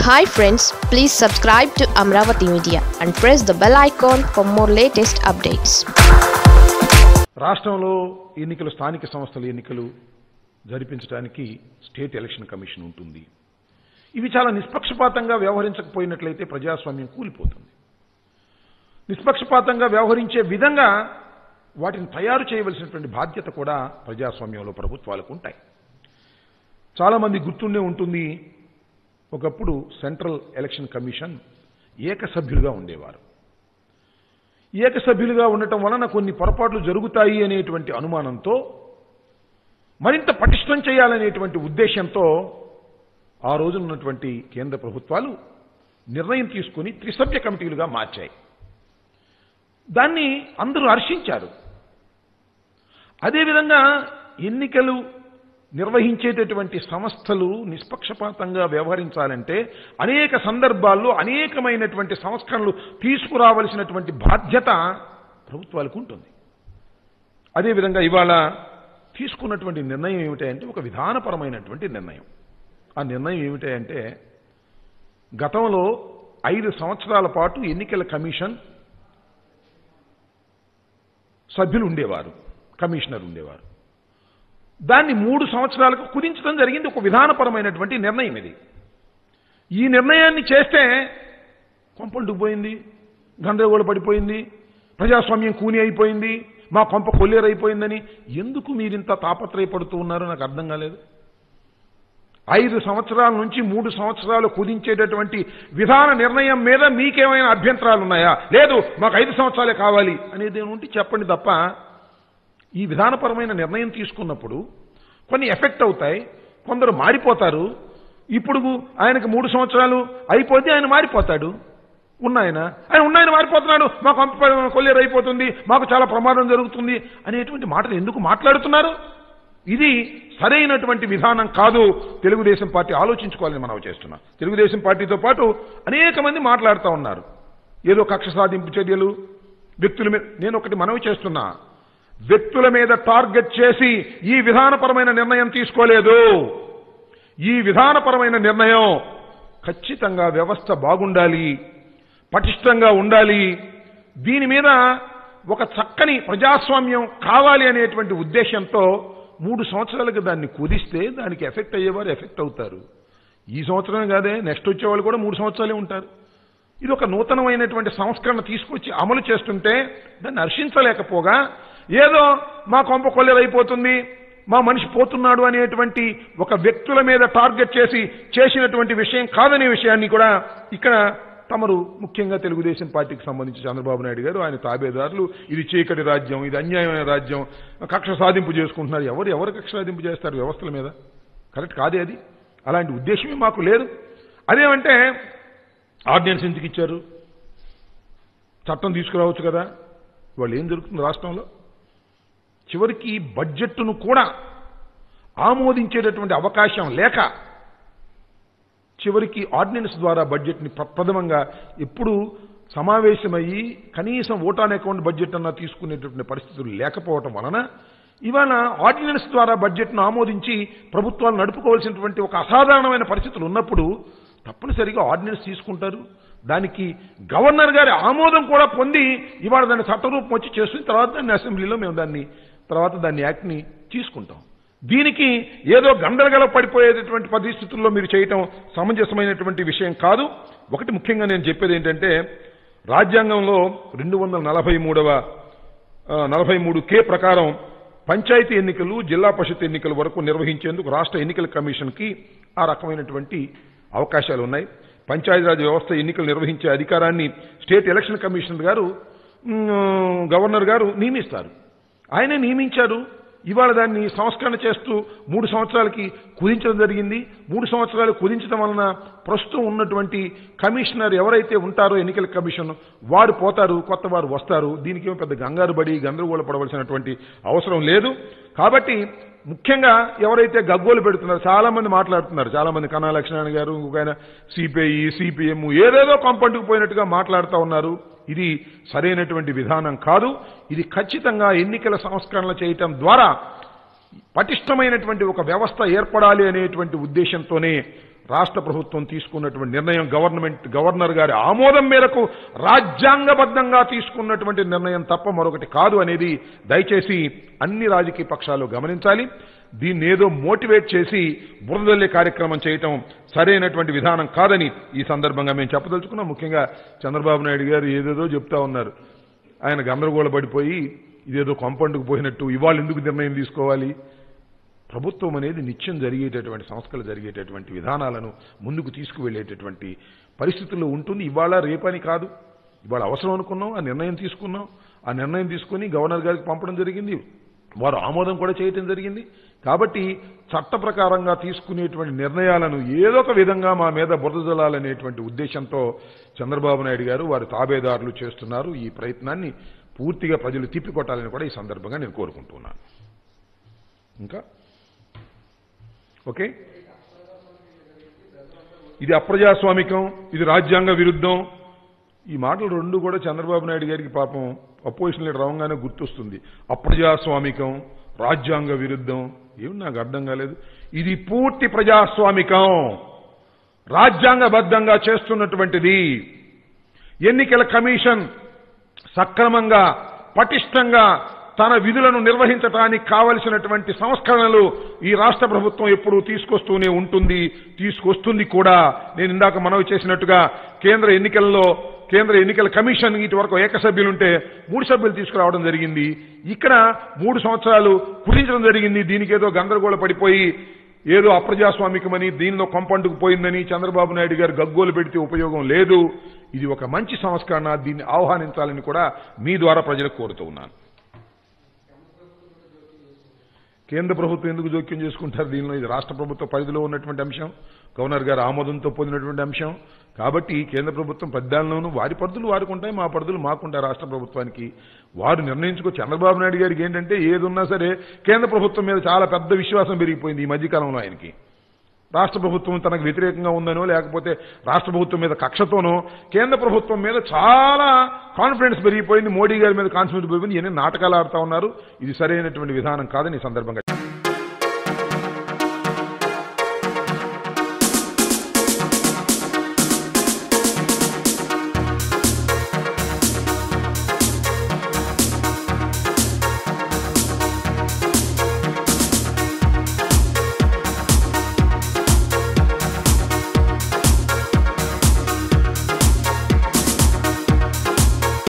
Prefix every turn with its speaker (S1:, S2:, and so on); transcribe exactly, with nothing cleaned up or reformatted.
S1: Hi friends, please subscribe to Amravati Media and press the bell icon for more latest updates.
S2: రాష్ట్రంలో ఎన్నికలు స్థానిక సంస్థల ఎన్నికలు జరిపించడానికి state election commission ఉంటుంది. ఇవి చాలా నిష్పక్షపాతంగా వ్యవహరించకపోయినట్లయితే ప్రజాస్వామ్యం కూలిపోతుంది. నిష్పక్షపాతంగా వ్యవహరించే విధంగా వాటిని తయారు చేయవలసినటువంటి బాధ్యత కూడా ప్రజాస్వామ్యంలో ప్రభుత్వాలకు ఉంటాయి. చాలా మంది గుర్తుండే ఉంటుంది, ఒకప్పుడు సెంట్రల్ ఎలక్షన్ కమిషన్ ఏకసభ్యులుగా ఉండేవారు. ఏకసభ్యులుగా ఉండటం వలన కొన్ని పొరపాట్లు జరుగుతాయి అనేటువంటి అనుమానంతో మరింత పటిష్టం చేయాలనేటువంటి ఉద్దేశంతో ఆ రోజు ఉన్నటువంటి కేంద్ర ప్రభుత్వాలు నిర్ణయం తీసుకుని త్రిసభ్య కమిటీలుగా మార్చాయి. దాన్ని అందరూ హర్షించారు. అదేవిధంగా ఎన్నికలు నిర్వహించేటటువంటి సంస్థలు నిష్పక్షపాతంగా వ్యవహరించాలంటే అనేక సందర్భాల్లో అనేకమైనటువంటి సంస్కరణలు తీసుకురావలసినటువంటి బాధ్యత ప్రభుత్వాలకు ఉంటుంది. అదేవిధంగా ఇవాళ తీసుకున్నటువంటి నిర్ణయం ఏమిటంటే ఒక విధానపరమైనటువంటి నిర్ణయం. ఆ నిర్ణయం ఏమిటంటే గతంలో ఐదు సంవత్సరాల పాటు ఎన్నికల కమిషన్ సభ్యులు ఉండేవారు, కమిషనర్ ఉండేవారు. దాన్ని మూడు సంవత్సరాలకు కుదించడం జరిగింది. ఒక విధానపరమైనటువంటి నిర్ణయం ఇది. ఈ నిర్ణయాన్ని చేస్తే కొంపలు డుబ్బోయింది, గందరగోళ పడిపోయింది, ప్రజాస్వామ్యం కూని అయిపోయింది, మా కొంప కొల్లేరైపోయిందని ఎందుకు మీరింత తాపత్రయపడుతూ ఉన్నారో నాకు అర్థం కాలేదు. ఐదు సంవత్సరాల నుంచి మూడు సంవత్సరాలు కుదించేటటువంటి విధాన నిర్ణయం మీద మీకేమైనా అభ్యంతరాలు ఉన్నాయా? లేదు, మాకు ఐదు సంవత్సరాలే కావాలి అనేది ఉంటే చెప్పండి తప్ప, ఈ విధానపరమైన నిర్ణయం తీసుకున్నప్పుడు కొన్ని ఎఫెక్ట్ అవుతాయి, కొందరు మారిపోతారు. ఇప్పుడు ఆయనకు మూడు సంవత్సరాలు అయిపోతే ఆయన మారిపోతాడు. ఉన్నాయన ఆయన ఉన్నాయన మారిపోతున్నాడు, మాకు కొల్లేరు అయిపోతుంది, మాకు చాలా ప్రమాదం జరుగుతుంది అనేటువంటి మాటలు ఎందుకు మాట్లాడుతున్నారు? ఇది సరైనటువంటి విధానం కాదు. తెలుగుదేశం పార్టీ ఆలోచించుకోవాలని మనం చేస్తున్నాం. తెలుగుదేశం పార్టీతో పాటు అనేక మంది మాట్లాడుతూ ఉన్నారు, ఏదో కక్ష సాధింపు చర్యలు వ్యక్తుల మీద. నేను ఒకటి మనవి చేస్తున్నా, వ్యక్తుల మీద టార్గెట్ చేసి ఈ విధానపరమైన నిర్ణయం తీసుకోలేదు. ఈ విధానపరమైన నిర్ణయం ఖచ్చితంగా వ్యవస్థ బాగుండాలి, పటిష్టంగా ఉండాలి, దీని మీద ఒక చక్కని ప్రజాస్వామ్యం కావాలి అనేటువంటి ఉద్దేశంతో మూడు సంవత్సరాలకు దాన్ని కుదిస్తే దానికి ఎఫెక్ట్ అయ్యేవారు ఎఫెక్ట్ అవుతారు. ఈ సంవత్సరం కాదే, నెక్స్ట్ వచ్చేవాళ్ళు కూడా మూడు సంవత్సరాలే ఉంటారు. ఇది ఒక నూతనమైనటువంటి సంస్కరణ తీసుకొచ్చి అమలు చేస్తుంటే దాన్ని హర్షించలేకపోగా ఏదో మా కొంప కొల్లేరైపోతుంది, మా మనిషి పోతున్నాడు అనేటువంటి ఒక వ్యక్తుల మీద టార్గెట్ చేసి చేసినటువంటి విషయం కాదనే విషయాన్ని కూడా ఇక్కడ తమరు ముఖ్యంగా తెలుగుదేశం పార్టీకి సంబంధించి చంద్రబాబు నాయుడు గారు, ఆయన తాబేదారులు, ఇది చీకటి రాజ్యం, ఇది అన్యాయమైన రాజ్యం, కక్ష సాధింపు చేసుకుంటున్నారు. ఎవరు ఎవరు కక్ష సాధింపు చేస్తారు వ్యవస్థల మీద? కరెక్ట్ కాదే అది. అలాంటి ఉద్దేశమే మాకు లేదు. అదేమంటే ఆర్డినెన్స్ ఎందుకు ఇచ్చారు? చట్టం తీసుకురావచ్చు కదా. వాళ్ళు ఏం జరుగుతుంది రాష్ట్రంలో? చివరికి బడ్జెట్ను కూడా ఆమోదించేటటువంటి అవకాశం లేక చివరికి ఆర్డినెన్స్ ద్వారా బడ్జెట్ని ప్రప్రథమంగా ఎప్పుడు సమావేశమయ్యి కనీసం ఓటాన్ అకౌంట్ బడ్జెట్ అన్నా తీసుకునేటటువంటి పరిస్థితులు లేకపోవటం వలన ఇవాళ ఆర్డినెన్స్ ద్వారా బడ్జెట్ను ఆమోదించి ప్రభుత్వాలు నడుపుకోవాల్సినటువంటి ఒక అసాధారణమైన పరిస్థితులు ఉన్నప్పుడు తప్పనిసరిగా ఆర్డినెన్స్ తీసుకుంటారు. దానికి గవర్నర్ గారి ఆమోదం కూడా పొంది ఇవాళ దాన్ని చట్టరూపం వచ్చి చేస్తుంది. తర్వాత దాన్ని అసెంబ్లీలో మేము దాన్ని తర్వాత దాన్ని యాక్ట్ని తీసుకుంటాం. దీనికి ఏదో గందరగల పడిపోయేటటువంటి పరిస్థితుల్లో మీరు చేయటం సమంజసమైనటువంటి విషయం కాదు. ఒకటి ముఖ్యంగా నేను చెప్పేది ఏంటంటే, రాజ్యాంగంలో రెండు వందల నలభై మూడవ నలభై మూడు కే ప్రకారం పంచాయతీ ఎన్నికలు, జిల్లా పరిషత్ ఎన్నికల వరకు నిర్వహించేందుకు రాష్ట్ర ఎన్నికల కమిషన్కి ఆ రకమైనటువంటి అవకాశాలు ఉన్నాయి. పంచాయతీరాజ్ వ్యవస్థ ఎన్నికలు నిర్వహించే అధికారాన్ని స్టేట్ ఎలక్షన్ కమిషనర్ గారు, గవర్నర్ గారు నియమిస్తారు. ఆయనే నియమించారు. ఇవాళ దాన్ని సంస్కరణ చేస్తూ మూడు సంవత్సరాలకి కుదించడం జరిగింది. మూడు సంవత్సరాలు కుదించడం వలన ప్రస్తుతం ఉన్నటువంటి కమిషనర్ ఎవరైతే ఉంటారో ఎన్నికల కమిషన్ వారు పోతారు, కొత్త వారు వస్తారు. దీనికి ఏమో పెద్ద గంగారు పడి గందరగోళ పడవలసినటువంటి అవసరం లేదు. కాబట్టి ముఖ్యంగా ఎవరైతే గగ్గోలు పెడుతున్నారో చాలా మంది మాట్లాడుతున్నారు, చాలా మంది కన్నా లక్ష్మణ్ గారు, ఇంకొక సిపిఐ, సిపిఎం ఏదేదో కంపంటుకు పోయినట్టుగా మాట్లాడుతూ ఉన్నారు. ఇది సరైనటువంటి విధానం కాదు. ఇది ఖచ్చితంగా ఎన్నికల సంస్కరణలు చేయటం ద్వారా పటిష్టమైనటువంటి ఒక వ్యవస్థ ఏర్పడాలి అనేటువంటి ఉద్దేశంతోనే రాష్ట్ర ప్రభుత్వం తీసుకున్నటువంటి నిర్ణయం, గవర్నమెంట్ గవర్నర్ గారి ఆమోదం మేరకు రాజ్యాంగబద్ధంగా తీసుకున్నటువంటి నిర్ణయం తప్ప మరొకటి కాదు అనేది దయచేసి అన్ని రాజకీయ పక్షాలు గమనించాలి. దీన్ని ఏదో మోటివేట్ చేసి బురదల్లే కార్యక్రమం చేయటం సరైనటువంటి విధానం కాదని ఈ సందర్భంగా మేము చెప్పదలుచుకున్నాం. ముఖ్యంగా చంద్రబాబు నాయుడు గారు ఏదేదో చెప్తా ఉన్నారు. ఆయన గందరగోళపడిపోయి ఇదేదో కొంపండుకు పోయినట్టు ఇవాళ ఎందుకు నిర్ణయం తీసుకోవాలి? ప్రభుత్వం అనేది నిత్యం జరిగేటటువంటి సంస్కరణలు జరిగేటటువంటి విధానాలను ముందుకు తీసుకువెళ్లేటటువంటి పరిస్థితుల్లో ఉంటుంది. ఇవాళ రేపని కాదు, ఇవాళ అవసరం అనుకున్నాం, ఆ నిర్ణయం తీసుకున్నాం. ఆ నిర్ణయం తీసుకుని గవర్నర్ గారికి పంపడం జరిగింది, వారు ఆమోదం కూడా చేయటం జరిగింది. కాబట్టి చట్ట ప్రకారంగా తీసుకునేటువంటి నిర్ణయాలను ఏదో ఒక విధంగా మా మీద బురద జల్లాలనేటువంటి ఉద్దేశంతో చంద్రబాబు నాయుడు గారు వారి తాబేదారులు చేస్తున్నారు. ఈ ప్రయత్నాన్ని పూర్తిగా ప్రజలు తిప్పికొట్టాలని కూడా ఈ సందర్భంగా నేను కోరుకుంటున్నాను. ఇంకా ఓకే, ఇది అప్రజాస్వామికం, ఇది రాజ్యాంగ విరుద్ధం, ఈ మాటలు రెండు కూడా చంద్రబాబు నాయుడు గారికి పాపం అపోజిషన్ లీడర్ రావంగానే గుర్తొస్తుంది. అప్రజాస్వామికం, రాజ్యాంగ విరుద్ధం, ఏమి నాకు అర్థం కాలేదు. ఇది పూర్తి ప్రజాస్వామికం, రాజ్యాంగబద్ధంగా చేస్తున్నటువంటిది. ఎన్నికల కమిషన్ సక్రమంగా పటిష్టంగా తన విధులను నిర్వహించడానికి కావలసినటువంటి సంస్కరణలు ఈ రాష్ట్ర ప్రభుత్వం ఎప్పుడూ తీసుకొస్తూనే ఉంటుంది, తీసుకొస్తుంది కూడా. నేను ఇందాక మనవి చేసినట్టుగా కేంద్ర ఎన్నికల్లో కేంద్ర ఎన్నికల కమిషన్ ఇటు వరకు ఏకసభ్యులుంటే మూడు సభ్యులు తీసుకురావడం జరిగింది. ఇక్కడ మూడు సంవత్సరాలు కుదించడం జరిగింది. దీనికి ఏదో గందరగోళ పడిపోయి ఏదో అప్రజాస్వామికమని దీనిలో కొంపంటుకు పోయిందని చంద్రబాబు నాయుడు గారు గగ్గోలు పెడితే ఉపయోగం లేదు. ఇది ఒక మంచి సంస్కరణ, దీన్ని ఆహ్వానించాలని కూడా మీ ద్వారా ప్రజలకు కోరుతూ ఉన్నాను. కేంద్ర ప్రభుత్వం ఎందుకు జోక్యం చేసుకుంటారు దీనిలో? ఇది రాష్ట్ర ప్రభుత్వ పరిధిలో ఉన్నటువంటి అంశం, గవర్నర్ గారు ఆమోదంతో పొందినటువంటి అంశం. కాబట్టి కేంద్ర ప్రభుత్వం పెద్దలను వారి పరిధులు వారికి ఉంటాయి, మా పరిధులు మాకుంటాయి. రాష్ట్ర ప్రభుత్వానికి వారు నిర్ణయించుకో. చంద్రబాబు నాయుడు గారికి ఏంటంటే ఏదున్నా సరే కేంద్ర ప్రభుత్వం మీద చాలా పెద్ద విశ్వాసం పెరిగిపోయింది ఈ మధ్యకాలంలో. ఆయనకి రాష్ట్ర ప్రభుత్వం తనకు వ్యతిరేకంగా ఉందనో లేకపోతే రాష్ట్ర ప్రభుత్వం మీద కక్షతోనో కేంద్ర ప్రభుత్వం మీద చాలా కాన్ఫిడెన్స్ పెరిగిపోయింది, మోడీ గారి మీద కాన్ఫిడెన్స్ పెరిగిపోయింది. ఇవన్నీ నాటకాలు ఆడుతా ఉన్నారు. ఇది సరైనటువంటి విధానం కాదని ఈ సందర్భంగా